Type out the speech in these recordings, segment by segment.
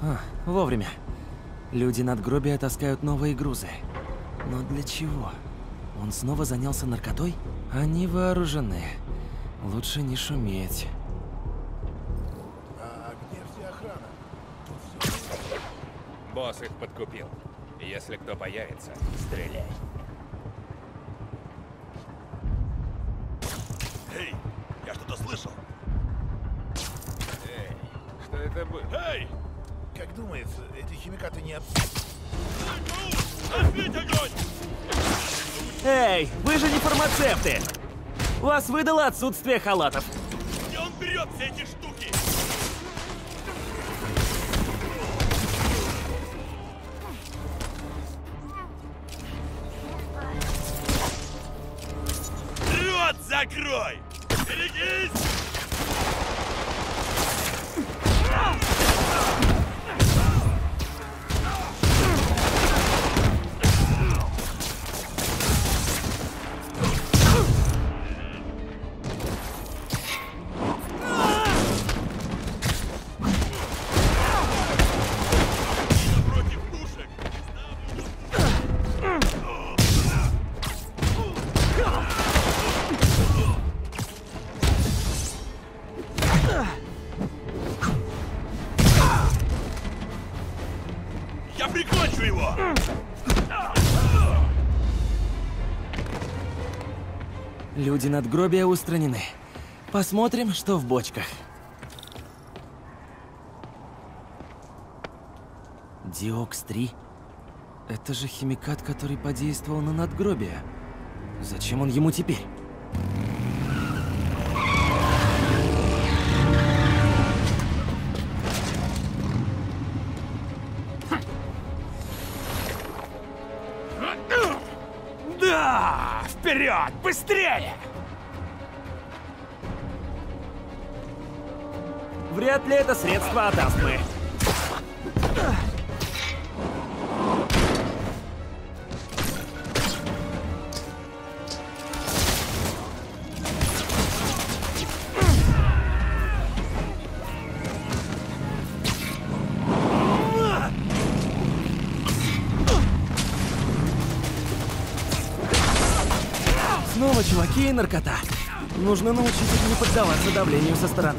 Вовремя. Люди надгробия таскают новые грузы. Но для чего? Он снова занялся наркотой? Они вооружены. Лучше не шуметь. А где вся охрана? Босс их подкупил. Если кто появится, стреляй. Эй, я что-то слышал. Эй, что это было? Эй! Как думаешь, эти химикаты не... Эй, вы же не фармацевты! Вас выдало отсутствие халатов. Где он берет все эти штуки? Рот закрой! Берегись! Против пушек! Я прикончу его! Люди надгробия устранены. Посмотрим, что в бочках. Диокс-3? Это же химикат, который подействовал на надгробие. Зачем он ему теперь? Да! Вперед! Быстрее! Вряд ли это средство от астмы. Снова чуваки и наркота. Нужно научить их не поддаваться давлению со стороны.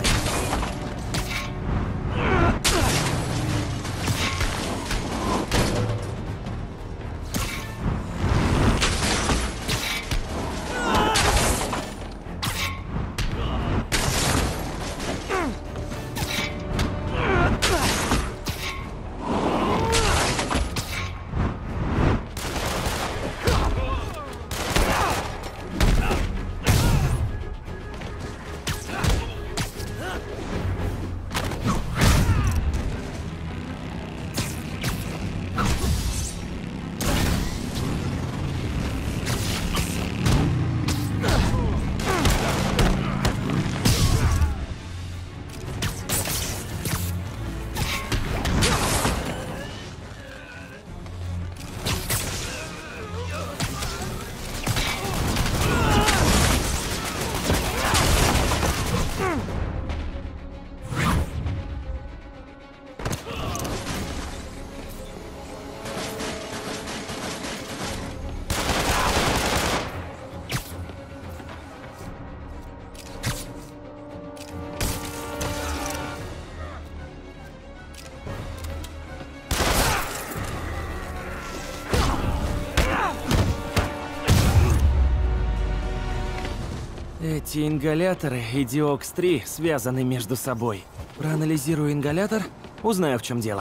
Эти ингаляторы и Диокс-3 связаны между собой. Проанализирую ингалятор, узнаю, в чем дело.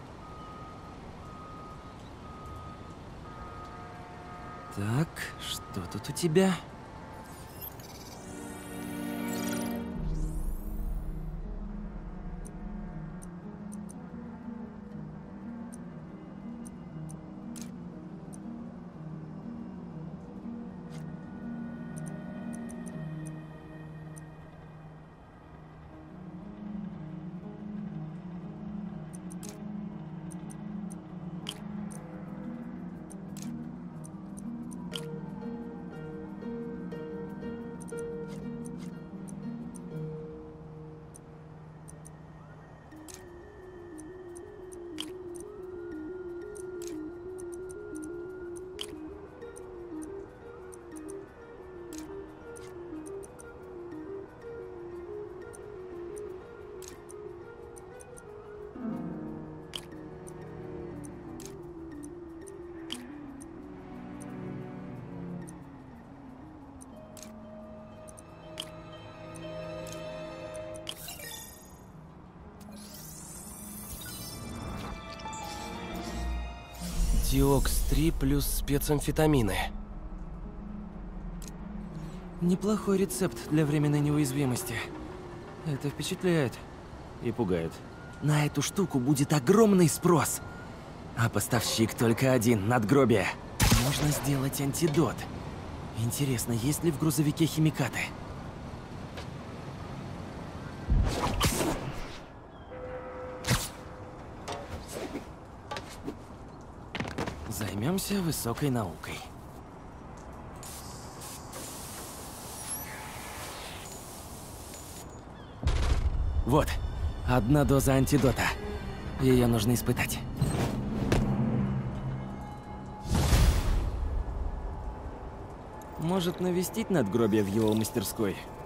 Так, Что тут у тебя? Диокс-3 плюс спецамфетамины. Неплохой рецепт для временной неуязвимости. Это впечатляет и пугает. На эту штуку будет огромный спрос. А поставщик только один — надгробие. Можно сделать антидот. Интересно, есть ли в грузовике химикаты? Займемся высокой наукой. Вот, одна доза антидота. Ее нужно испытать. Может, навестить надгробие в его мастерской?